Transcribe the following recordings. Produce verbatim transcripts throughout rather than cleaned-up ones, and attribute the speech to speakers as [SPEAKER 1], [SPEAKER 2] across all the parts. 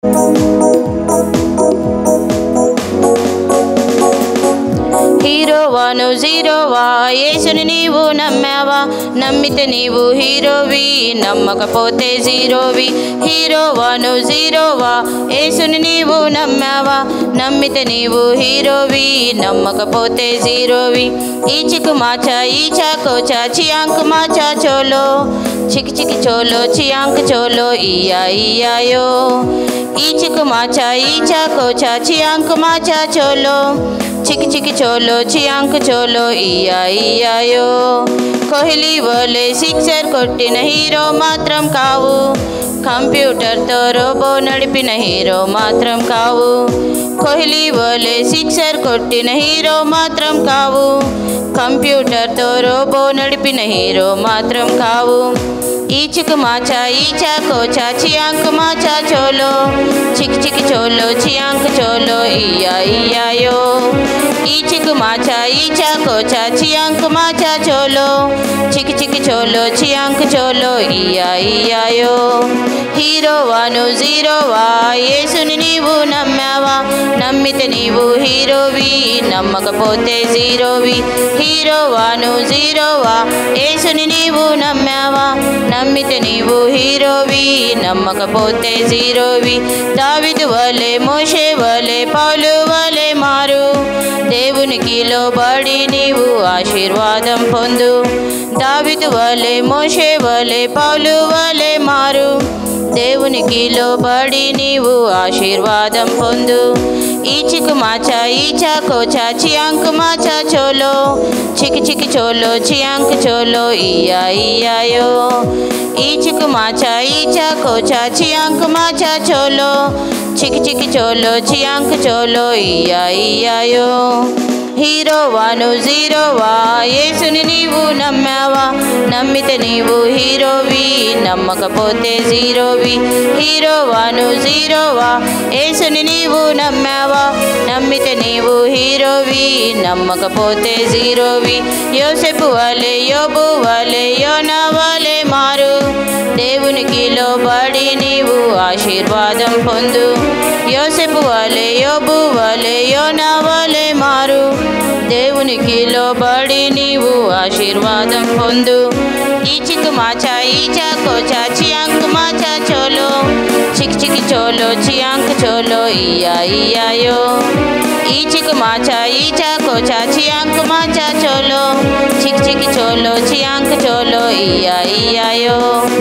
[SPEAKER 1] హీరోవా నువ్వు జీరోవా, యేసుని నీవు నమ్మావా, నమ్మితే నీవు హీరోవి, నమ్మకపోతే జీరోవి. హీరోవా నువ్వు జీరోవా, యేసుని నీవు నమ్మావా, నమ్మితే నీవు హీరోవి, నమ్మకపోతే జీరోవి. ఈ చిక్కు మాచా ఈ చాకోచా చియాంక్ మాచా చోలో, చిక్ చిక్ చోలో చియాంక్ చోలో ఇయా ఇయాయో. ఈ చిక్కు మాచా ఈ చాకోచా చియాంక్ మాచా చోలో, చికి చికి చోలో చియాంక్ చోలో ఇయా ఇయాయో. కోహ్లీ వోలే సిక్సర్ కొట్టిన హీరో మాత్రం కావు, కంప్యూటర్తో రోబో నడిపిన హీరో మాత్రం కావు. కోహ్లీ వోలే సిక్సర్ కొట్టిన హీరో మాత్రం కావు, కంప్యూటర్తో రోబో నడిపిన హీరో మాత్రం కావు. ఈ చిక్కు మాచా ఈ చాకోచా చియాంక్ మాచా చోలో, చిక్ చిక్ చోలో చియాంక్ చోలో ఇయా ఇయాయో. ఈ చిక్కు మాచా ఈ చాకోచా చియాంక్ మాచా చోలో, చిక్ చిక్ చోలో చియాంక్ చోలో ఇయా ఇయాయో. హీరోవా నువ్వు జీరోవా, యేసుని నీవు నమ్మావా, నమ్మితే నీవు హీరోవి, నమ్మకపోతే జీరోవి. హీరోవా నువ్వు జీరోవా, యేసుని నీవు నమ్మావా, నమ్మితే నీవు హీరోవి, నమ్మకపోతే జీరోవి. దావీదు వలె మోషే వలె పౌలు వలె మారు, దేవునికి లోబడి నీవు ఆశీర్వాదం పొందు. దావీదు వలె మోషే వలె పౌలు వలె మారు, దేవునికి లోబడి నీవు ఆశీర్వాదం పొందు. ఈ చిక్కు మాచా ఈ చాకోచా చియాంక్ మాచా చోలో, చికి చికి చోలో చియాంక్ చోలో ఇయా ఇయాయో. ఈ చిక్కు మాచా ఈ చాకోచా చియాంక్ మాచా చోలో, చికి చికి చోలో చియాంక్ చోలో ఇయా ఇయాయో. హీరోవా నువ్వు జీరోవా, యేసుని నీవు నమ్మావా, నమ్మితే నీవు హీరోవి, నమ్మకపోతే జీరోవి. హీరోవా నువ్వు జీరోవా, యేసుని నీవు నమ్మావా, నమ్మితే నీవు హీరోవి, నమ్మకపోతే జీరోవి. యోసేపు వలె యోబు వలె యోనా వలె మారు, దేవునికి లోబడి నీవు ఆశీర్వాదం పొందు. యోసేపు వలె యోబు వలె యోనా వలె మారు, దేవునికి లోబడి నీవు ఆశీర్వాదం పొందు. ఈ చిక్కు మాచా ఈ చాకోచా చియాంక్ మాచా చోలో, చిక్ చిక్ చోలో చియాంక్ చోలో ఇయా ఇయాయో. ఈ చిక్కు మాచా ఈ చాకోచా చియాంక్ మాచా చోలో, చిక్ చిక్ చోలో చియాంక్ చోలో ఇయా ఇయాయో.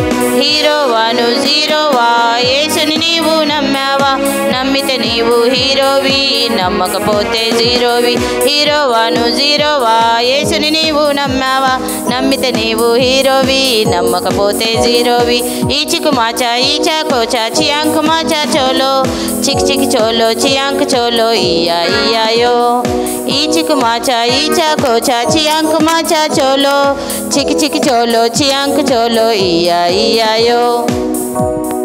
[SPEAKER 1] హీరోవా నువ్వు జీరోవా, యేసుని నీవు నమ్మావా, నమ్మితే నీవు హీరోవి, నమ్మకపోతే జీరోవి. హీరోవా నువ్వు జీరోవా, యేసుని నీవు నమ్మావా, నమ్మితే నీవు హీరోవి, నమ్మకపోతే జీరోవి. ఈ చిక్కు మాచా ఈ చాకోచా చియాంక్ మాచా చోలో, చిక్ చిక్ చోలో చియాంక్ చోలో ఇయా ఇయాయో. ఈ చిక్కు మాచా ఈ చాకోచా చియాంక్ మాచా చోలో, చిక్ చిక్ చోలో చియాంక్ చోలో ఇయా ఇయాయో.